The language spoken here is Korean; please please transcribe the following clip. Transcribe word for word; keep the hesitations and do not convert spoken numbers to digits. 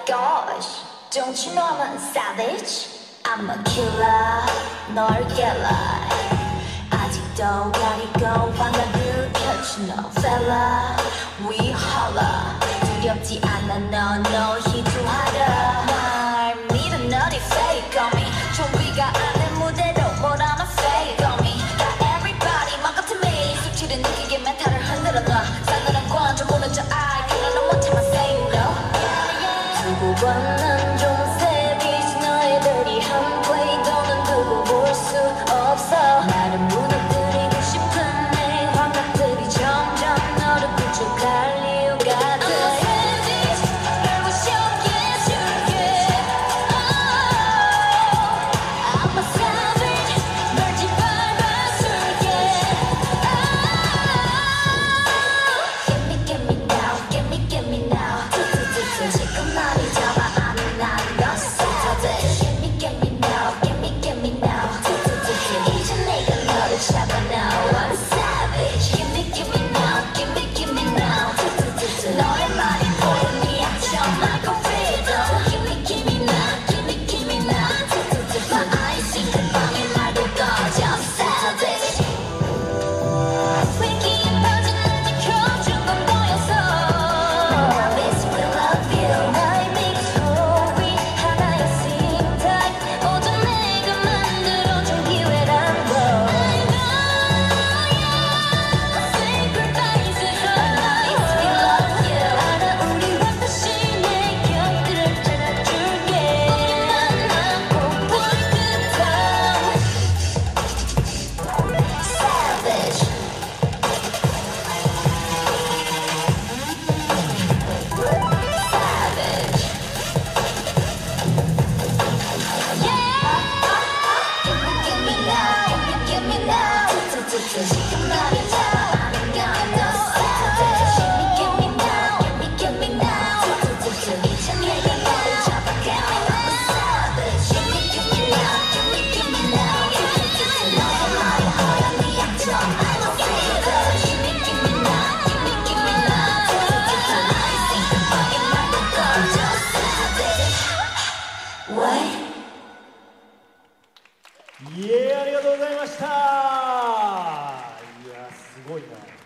gosh, don't you know I'm a savage? I'm a killer, 널 깨라. 아직도 가리고 방학을 catch no fella. We holla. 두렵지 않아 너, 너 희투하라. 날 믿어 너리 fake on me. 좀비가 아는 무대로 뭘 하나 fake on me. 다 everybody 맘 같은 me. 수치를 느끼게 멘탈을 흔들어 놔. 싸늘한 관중 보는 저 eye. 그런 너 못 참아 say no. 두고 봐난 좀 savage. 너희들이 한 play 더는 두고 볼 수 없어. 나를 무너뜨리고 싶은 내 환각들이 점점 너를 구축할 이유가 돼. 예、ありがとうございました。